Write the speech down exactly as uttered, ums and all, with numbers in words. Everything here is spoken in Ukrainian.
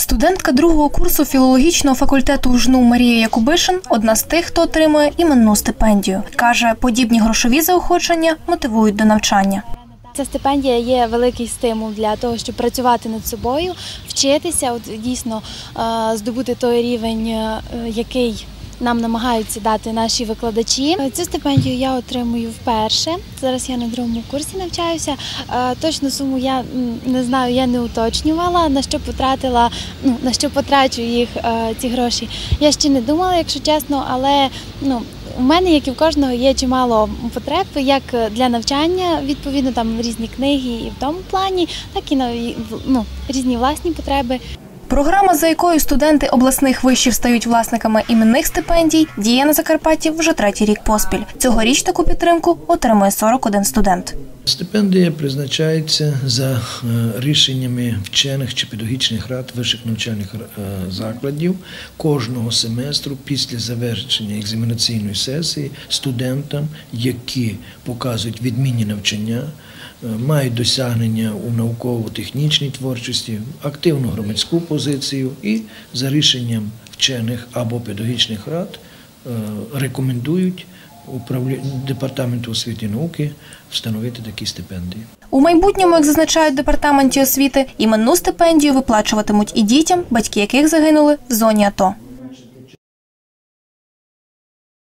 Студентка другого курсу філологічного факультету УЖНУ Марія Якубишин – одна з тих, хто отримує іменну стипендію. Каже, подібні грошові заохочення мотивують до навчання. Ця стипендія є великий стимул для того, щоб працювати над собою, вчитися, от дійсно здобути той рівень, який нам намагаються дати наші викладачі. Цю стипендію я отримую вперше. Зараз я на другому курсі навчаюся. Точну суму я не знаю, я не уточнювала, на що потратила, ну, на що потрачу їх, ці гроші. Я ще не думала, якщо чесно, але ну, у мене, як і в кожного, є чимало потреб, як для навчання, відповідно, там різні книги і в тому плані, так і на ну, різні власні потреби. Програма, за якою студенти обласних вишів стають власниками іменних стипендій, діє на Закарпатті вже третій рік поспіль. Цьогоріч таку підтримку отримує сорок один студент. Стипендія призначається за рішеннями вчених чи педагогічних рад вищих навчальних закладів кожного семестру після завершення екзаменаційної сесії студентам, які показують відмінні навчання, мають досягнення у науково-технічній творчості, активну громадську позицію і за рішенням вчених або педагогічних рад рекомендують Департаменту освіти і науки встановити такі стипендії. У майбутньому, як зазначають в Департаменті освіти, іменну стипендію виплачуватимуть і дітям, батьки яких загинули в зоні АТО.